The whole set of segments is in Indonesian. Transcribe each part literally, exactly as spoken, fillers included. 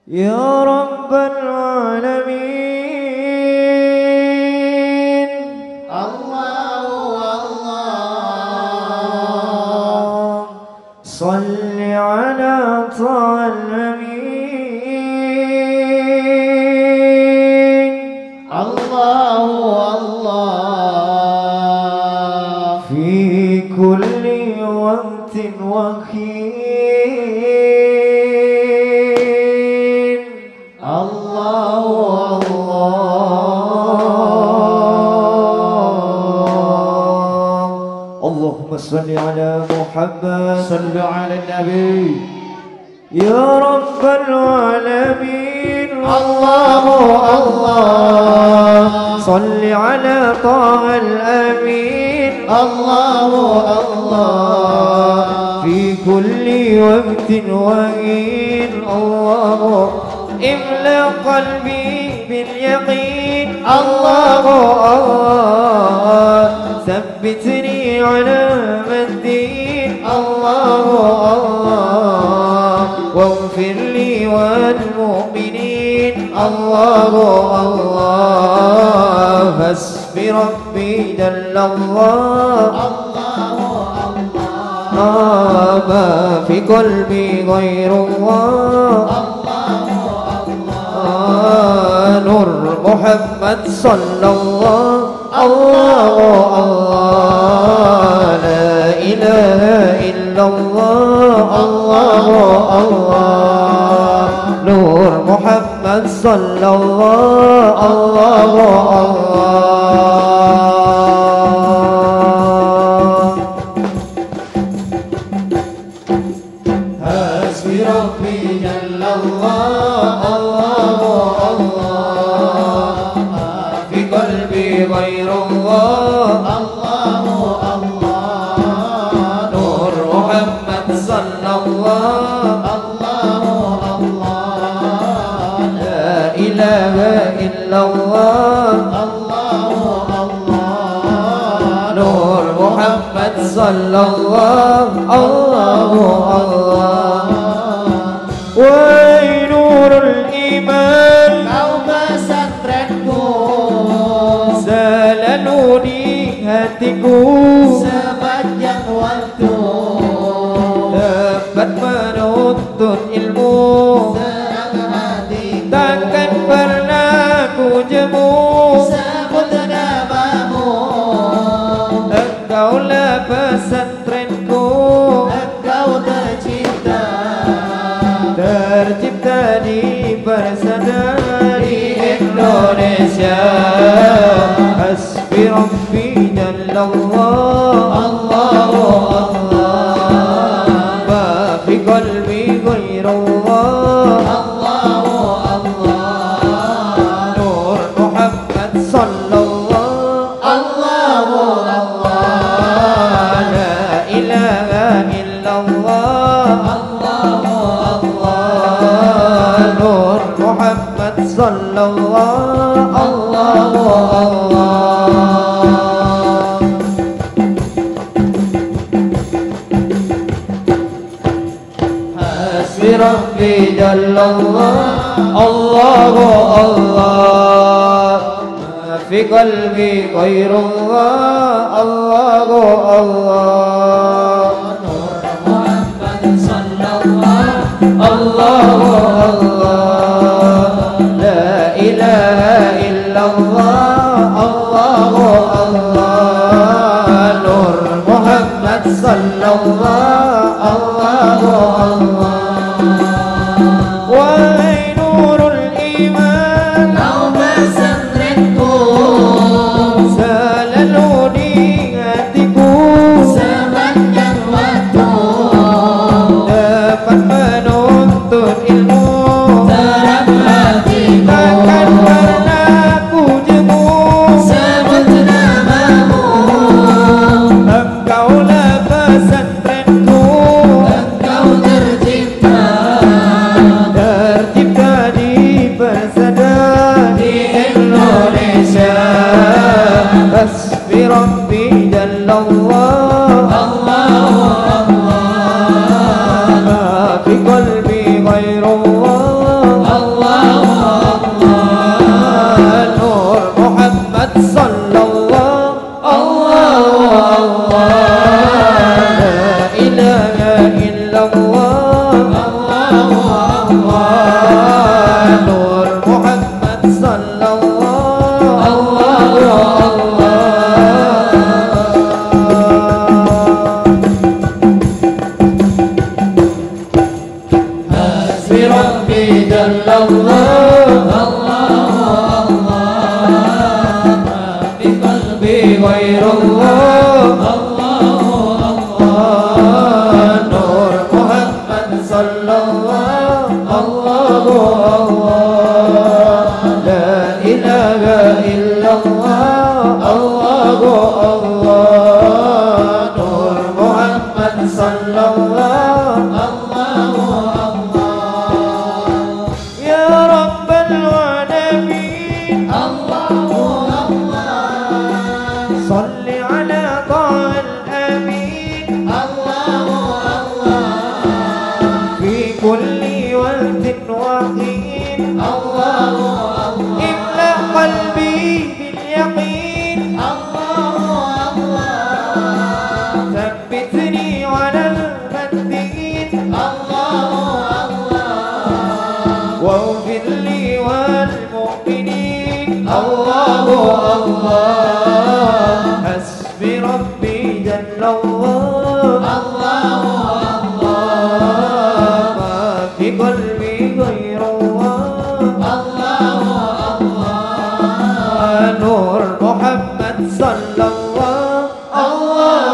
Ya Rabbal Alamin. Allahu Allah. Salli ala ta'al amin. Allahu Allah. Fi kulli waqtin wa hin. Allahu Allah. Allahumma salli ala Muhammad. Sallu ala Nabi. Ya Rabbal Alamin. Allahu Allah. Salli ala Ta'al Amin. Allahu Allah. Fi kulli waqtin wa hin. Allahu imla qalbi bil yaqin. Allahu Allah. Thabbitni ala maddin. Allahu Allah. Waghfir li wal mu'minin. Allahu Allah. Hasbi rabbi dallallah. ما في قلبي غير الله. نور محمد صلى الله. الله الله لا إله إلا الله. الله الله نور محمد صلى الله. الله الله Rabbi Jallallah. Allah Allah. في قلبي غير الله. Allah Allah. نور محمد صلى الله. Allah Allah. لا إله إلا الله. Allah Allah. نور محمد صلى الله. الله الله وهي نور الإيمان. Kau pesantrenku, salaluni hatiku sepanjang waktu, dapat menuntut ilmu. senang hatiku, Takkan pernah ku jemu. sebut namamu. Engkaulah pesantrenku, Engkau tercinta, tercipta di persada di Indonesia. Hasbi Rabbi Jallallah. Allahu Allah. Ma fi qalbi ghairullah. Allahu Allah. Nur Muhammad sallallahu. Allahu Allah. La ilaha illallah. Allahu Allah. Nur Muhammad sallallahu. Allahu Allah. Hasbi Rabbi Jallallah. Allahu Allah. Ma fi qalbi ghairullah. Allahu Allah. Muhammad sallallahu. Allahu Allah. La ilaha illallah. Allahu Allah. Nur Muhammad sallallahu. Allahu Allah. Wahai nurul iman. Kau pesantrenku, Selalu di hatiku. sepanjang waktu, Dapat menuntut ilmu. ربي جل الله الله الله ما في قلبي غير الله الله الله نور محمد صلى الله الله الله لا إله إلا الله الله الله نور محمد صلى الله الله الله يا رب العالمين الله الله صل على طه الأمين الله الله في كل وقت وحين الله الله املأ قلبي باليقين الله الله ثبتني على المدين الله الله واغفر لي والمؤمنين الله الله حسبي ربي جل الله الله الله ما في قلبي غير الله الله الله نور محمد صلى الله الله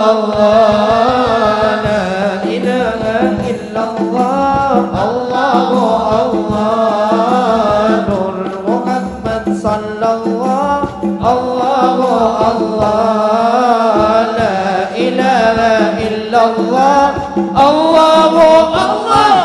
الله لا إله إلا الله الله الله نور محمد صلى الله الله الله لا إله إلا الله الله الله